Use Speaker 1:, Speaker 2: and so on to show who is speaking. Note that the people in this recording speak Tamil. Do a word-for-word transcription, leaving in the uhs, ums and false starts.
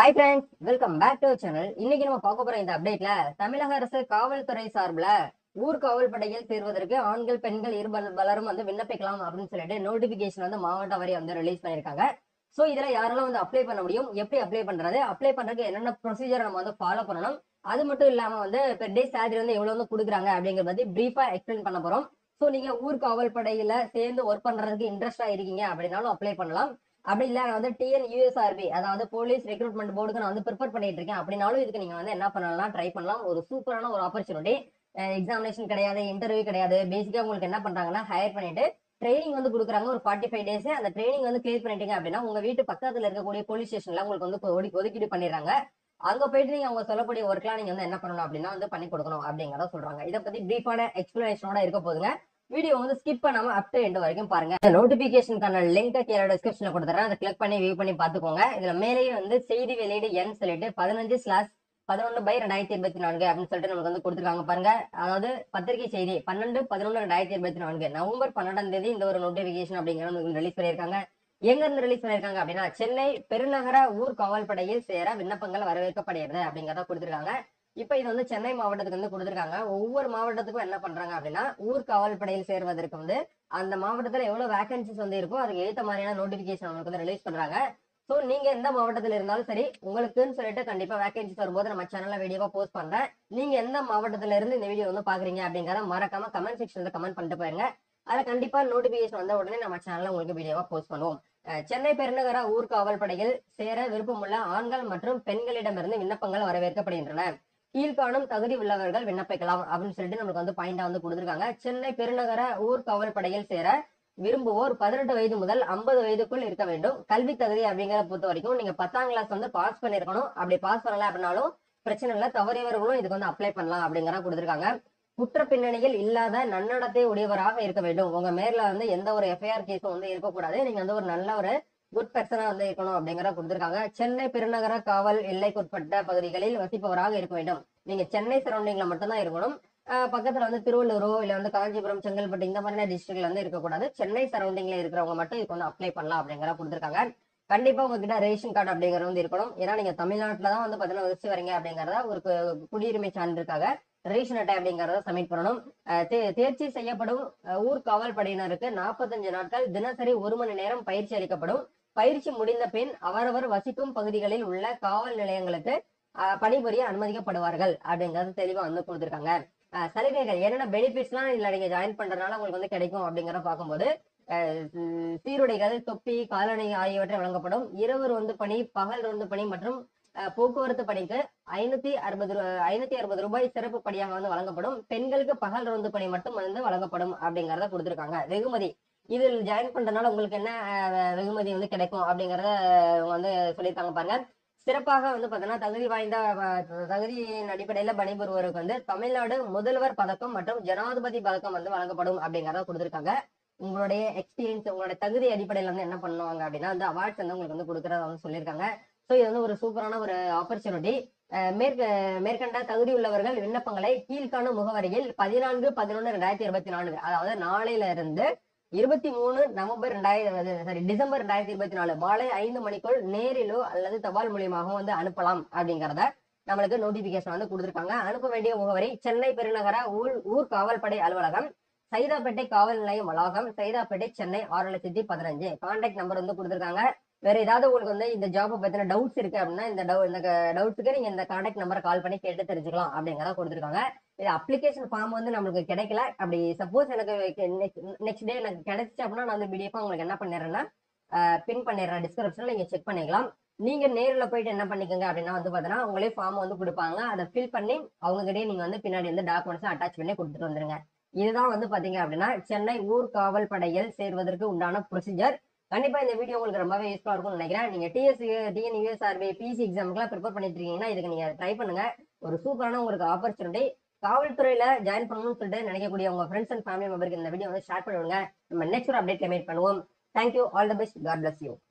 Speaker 1: Hi friends, welcome back to channel. இன்னைக்கு நம்ம பார்க்க போற இந்த அப்டேட்ல தமிழக அரசு காவல்துறை சார்பில் ஊர் காவல் படையில் சேர்வதற்கு ஆண்கள் பெண்கள் இரு பலரும் வந்து விண்ணப்பிக்கலாம் அப்படின்னு சொல்லிட்டு நோட்டிபிகேஷன் வந்து மாவட்ட வரை வந்து ரிலீஸ் பண்ணியிருக்காங்க. ஸோ இதுல யாரெல்லாம் வந்து அப்ளை பண்ண முடியும், எப்படி அப்ளை பண்றது, அப்ளை பண்றதுக்கு என்னென்ன ப்ரொசீஜர் நம்ம வந்து ஃபாலோ பண்ணணும், அது மட்டும் இல்லாம வந்து பெர் டே சேலரி வந்து எவ்வளவு வந்து கொடுக்குறாங்க அப்படிங்கறத பத்தி பிரீஃபா எக்ஸ்பிளைன் பண்ண போறோம். ஸோ நீங்க ஊர் காவல் படையில சேர்ந்து ஒர்க் பண்றதுக்கு இன்ட்ரெஸ்டா இருக்கீங்க அப்படின்னாலும் அப்ளை பண்ணலாம். அப்படி இல்ல நான் வந்து டிஎன் யூஎஸ்ஆர்பி அதாவது போலீஸ் ரெக்ரூட்மெண்ட் போர்டுக்கு நான் வந்து ப்ரிப்பேர் பண்ணிட்டு இருக்கேன் அப்படின்னாலும் இதுக்கு நீங்க வந்து என்ன பண்ணலாம், ட்ரை பண்ணலாம். ஒரு சூப்பரான ஒரு ஆப்பர்ச்சுனிட்டி. எக்ஸாமினேஷன் கிடையாது, இன்டர்வியூ கிடையாது. பேசிக்கா உங்களுக்கு என்ன பண்றாங்கன்னா ஹையர் பண்ணிட்டு ட்ரைனிங் வந்து கொடுக்குறாங்க ஒரு ஃபார்ட்டி ஃபைவ் டேஸ். அந்த ட்ரைனிங் வந்து கிளியர் பண்ணிட்டீங்க அப்படின்னா உங்க வீட்டு பக்கத்துல இருக்கக்கூடிய போலீஸ் ஸ்டேஷன்ல உங்களுக்கு வந்து ஒதுக்கீடு பண்ணிடுறாங்க. அங்க போயிட்டு நீங்க அவங்க சொல்லக்கூடிய ஒர்க்லாம் நீங்க வந்து என்ன பண்ணணும் அப்படின்னா வந்து பண்ணி கொடுக்கணும் அப்படிங்கிறத சொல்றாங்க. இதை பத்தி பிரீஃபான எக்ஸ்பிளனேஷனோட இருக்க போதுங்க. வீடியோ வந்து ஸ்கிப் பண்ணாம அப் டு எண்ட் வரைக்கும் பாருங்க. நோட்டிபிகேஷனுக்கான லிங்க் கீழே டிஸ்கிரிப்ஷன்ல கொடுத்துறேன். அதை கிளிக் பண்ணி வியூ பண்ணி பாத்துக்கோங்க. இதுல மேலேயே வந்து செய்தி வெளியீடு எண் சொல்லிட்டு பதினஞ்சு ஸ்லாஸ் பதினொன்று பை ரெண்டாயிரத்தி இருபத்தி நான்கு அப்படின்னு சொல்லிட்டு நமக்கு வந்து கொடுத்துருக்காங்க பாருங்க. அதாவது பத்திரிகை செய்தி பன்னெண்டு பதினொன்று ரெண்டாயிரத்தி இருபத்தி நான்கு நவம்பர் பன்னெண்டாம் தேதி இந்த ஒரு நோட்டிபிகேஷன் அப்படிங்கிறது ரிலீஸ் பண்ணியிருக்காங்க. எங்க இருந்து ரிலீஸ் பண்ணிருக்காங்க அப்படின்னா சென்னை பெருநகர ஊர் காவல் படையில் சேர விண்ணப்பங்கள் வரவேற்கப்படுகிறது அப்படிங்கிறத கொடுத்துருக்காங்க. இப்ப இது வந்து சென்னை மாவட்டத்துக்கு வந்து கொடுத்துருக்காங்க. ஒவ்வொரு மாவட்டத்துக்கும் என்ன பண்றாங்க அப்படின்னா ஊர் காவல் படையில் சேர்வதற்கு வந்து அந்த மாவட்டத்துல எவ்வளவு வேகன்சிஸ் வந்து இருக்கோ அதுக்கு ஏற்ற மாதிரியான நோட்டிபிகேஷன் அவங்களுக்கு வந்து ரிலீஸ் பண்றாங்க. சோ நீங்க எந்த மாவட்டத்துல இருந்தாலும் சரி, உங்களுக்குன்னு சொல்லிட்டு கண்டிப்பா வேகன்சிஸ் வரும்போது நம்ம சேனல்ல வீடியோவா போஸ்ட் பண்றேன். நீங்க எந்த மாவட்டத்துல இருந்து இந்த வீடியோ வந்து பாக்குறீங்க அப்படிங்கறத மறக்காம கமெண்ட் செக்ஷன்ல கமெண்ட் பண்ணிட்டு போயிருங்க. அதுல கண்டிப்பா நோட்டிபிகேஷன் வந்த உடனே நம்ம சேனல்ல உங்களுக்கு வீடியோவா போஸ்ட் பண்ணுவோம். சென்னை பெருநகர ஊர் காவல் படையில் சேர விருப்பமுள்ள ஆண்கள் மற்றும் பெண்களிடமிருந்து விண்ணப்பங்கள் வரவேற்கப்படுகின்றன. கீழ்காணும் தகுதி உள்ளவர்கள் விண்ணப்பிக்கலாம் அப்படின்னு சொல்லிட்டு நமக்கு வந்து பாயிண்டா வந்து கொடுத்துருக்காங்க. சென்னை பெருநகர ஊர் காவல் படையில் சேர விரும்புவோர் பதினெட்டு வயது முதல் ஐம்பது வயதுக்குள் இருக்க வேண்டும். கல்வி தகுதி அப்படிங்கிறத பொறுத்த வரைக்கும் நீங்க பத்தாம் கிளாஸ் வந்து பாஸ் பண்ணிருக்கணும். அப்படி பாஸ் பண்ணல அப்படின்னாலும் பிரச்சனை இல்லை, தவறியவர்களும் இதுக்கு வந்து அப்ளை பண்ணலாம் அப்படிங்கிற கொடுத்துருக்காங்க. குற்ற பின்னணியில் இல்லாத நன்னடத்தை உடையவராக இருக்க வேண்டும். உங்க மேல வந்து எந்த ஒரு எஃப்ஐஆர் கேஸும் வந்து இருக்கக்கூடாது. நீங்க வந்து ஒரு நல்ல ஒரு குட் பர்சனா வந்து இருக்கணும் அப்படிங்கிற கொடுத்திருக்காங்க. சென்னை பெருநகர காவல் எல்லைக்குட்பட்ட பகுதிகளில் வசிப்பவராக இருக்க வேண்டும். நீங்க சென்னை சரௌண்டிங்ல மட்டும்தான் இருக்கணும். பக்கத்துல வந்து திருவள்ளூரோ இல்ல வந்து காஞ்சிபுரம் செங்கல்பட்டு இந்த மாதிரியான டிஸ்ட்ரிக்ட்ல வந்து இருக்கக்கூடாது. சென்னை சரௌண்டிங்ல இருக்கிறவங்க மட்டும் இதுக்கு வந்து அப்ளை பண்ணலாம் அப்படிங்கிற கொடுத்திருக்காங்க. கண்டிப்பா உங்ககிட்ட ரேஷன் கார்டு அப்படிங்கிறது வந்து இருக்கணும். ஏன்னா நீங்க தமிழ்நாட்டுல தான் வந்து பாத்தீங்கன்னா வச்சு வரீங்க அப்படிங்கறத ஒரு குடியுரிமை சான்றிற்காக ரேஷன் அட்டை அப்படிங்கறத சப்மிட் பண்ணணும். தேர்ச்சி செய்யப்படும் ஊர் காவல் படையினருக்கு நாற்பத்தஞ்சு நாட்கள் தினசரி ஒரு மணி நேரம் பயிற்சி அளிக்கப்படும். பயிற்சி முடிந்த பின் அவரவர் வசிக்கும் பகுதிகளில் உள்ள காவல் நிலையங்களுக்கு பணிபுரிய அனுமதிக்கப்படுவார்கள் அப்படிங்கறது தெளிவா வந்து கொடுத்திருக்காங்க. சலுகைகள் என்னென்ன பெனிஃபிட்ஸ் எல்லாம் இதுல நீங்க ஜாயின் பண்றதுனால உங்களுக்கு வந்து கிடைக்கும் அப்படிங்கிற பார்க்கும்போது சீருடைகள், தொப்பி, காலணி ஆகியவற்றை வழங்கப்படும். இரவு ரோந்து பணி, பகல் ரோந்து பணி மற்றும் போக்குவரத்து பணிக்கு ஐநூத்தி அறுபது ஐநூத்தி அறுபது ரூபாய் சிறப்பு படியாக வந்து வழங்கப்படும். பெண்களுக்கு பகல் ரோந்து பணி மட்டும் வந்து வழங்கப்படும் அப்படிங்கறத கொடுத்திருக்காங்க. வெகுமதி இதில் ஜாயின் பண்றதுனால உங்களுக்கு என்ன வெகுமதி வந்து கிடைக்கும் அப்படிங்கறத வந்து சொல்லியிருக்காங்க பாருங்க. சிறப்பாக வந்து பாத்தீங்கன்னா தகுதி வாய்ந்த தகுதியின் அடிப்படையில பணிபுரிவோருக்கு வந்து தமிழ்நாடு முதல்வர் பதக்கம் மற்றும் ஜனாதிபதி பதக்கம் வந்து வழங்கப்படும் அப்படிங்கறத கொடுத்திருக்காங்க. உங்களுடைய எக்ஸ்பீரியன்ஸ் உங்களுடைய தகுதி அடிப்படையில வந்து என்ன பண்ணுவாங்க அப்படின்னா வந்து அவார்ட்ஸ் வந்து உங்களுக்கு வந்து கொடுக்கறத வந்து சொல்லியிருக்காங்க. ஸோ இது வந்து ஒரு சூப்பரான ஒரு ஆப்பர்ச்சுனிட்டி. மேற்க மேற்கண்ட தகுதி உள்ளவர்கள் விண்ணப்பங்களை கீழ்காணும் முகவரியில் பதினான்கு பதினொன்று ரெண்டாயிரத்தி இருபத்தி நான்கு அதாவது நாளையில இருந்து இருபத்தி மூணு நவம்பர் ரெண்டாயிரத்தி சாரி டிசம்பர் ரெண்டாயிரத்தி இருபத்தி நாலு மாலை ஐந்து மணிக்குள் நேரிலோ அல்லது தபால் மூலியமாக வந்து அனுப்பலாம் அப்படிங்கறத நம்மளுக்கு நோட்டிபிகேஷன் வந்து கொடுத்திருக்காங்க. அனுப்ப வேண்டிய முகவரி சென்னை பெருநகர ஊர் ஊர் காவல்படை அலுவலகம், சைதாப்பேட்டை காவல் நிலையம் வளாகம், சைதாப்பேட்டை, சென்னை ஆறு லட்சத்தி பதினஞ்சு. கான்டாக்ட் நம்பர் வந்து கொடுத்திருக்காங்க. வேற ஏதாவது உங்களுக்கு வந்து இந்த ஜாப் பத்தின டவுட்ஸ் இருக்கு அப்படின்னா இந்த டவுட்ஸுக்கு நீங்க இந்த கான்டாக்ட் நம்பரை கால் பண்ணி கேட்டு தெரிஞ்சுக்கலாம் அப்படிங்கிறத கொடுத்துருக்காங்க. இது அப்ளிகேஷன் ஃபார்ம் வந்து நம்மளுக்கு கிடைக்கல. அப்படி சப்போஸ் எனக்கு நெக்ஸ்ட் டே எனக்கு கிடைச்சிச்சு அப்படின்னா நான் வந்து பிடிஎஃப் உங்களுக்கு என்ன பண்ணிடுறேன்னா பின் பண்ணிடுறேன் டிஸ்கிரிப்ஷன்ல, நீங்க செக் பண்ணிக்கலாம். நீங்க நேரில் போயிட்டு என்ன பண்ணிக்கோங்க அப்படின்னா வந்து பாத்தீங்கன்னா உங்களே ஃபார்ம் வந்து கொடுப்பாங்க. அதை ஃபில் பண்ணி அவங்க கிட்டே நீங்க வந்து பின்னாடி வந்து டாக்குமெண்ட்ஸ் அட்டாச் பண்ணி கொடுத்துட்டு வந்துருங்க. இதுதான் வந்து பாத்தீங்க அப்படின்னா சென்னை ஊர் காவல் படையில் சேர்வதற்கு உண்டான ப்ரொசீஜர். கண்டிப்பா இந்த வீடியோ உங்களுக்கு ரொம்பவே யூஸ்ஃபுல்லா இருக்கும்னு நினைக்கிறேன். நீங்க டிஎஸ் டிஎன் யூஎஸ்ஆர்பி பிசி எக்ஸாமுக்குலாம் ப்ரிப்பேர் பண்ணிட்டு இருக்கீங்கன்னா இதுக்கு நீங்க ட்ரை பண்ணுங்க. ஒரு சூப்பரான உங்களுக்கு ஆப்பர்ச்சுனிட்டி. காவல்துறையில ஜாயின் பண்ணணும்னு சொல்லிட்டு நினைக்கக்கூடிய உங்க ஃப்ரெண்ட்ஸ் அண்ட் ஃபேமிலி மெம்பருக்கு இந்த வீடியோ வந்து ஷேர் பண்ணுவாங்க. நம்ம நெக்ஸ்ட் ஒரு அப்டேட் மீட் பண்ணுவோம். Thank you, all the best, god bless you.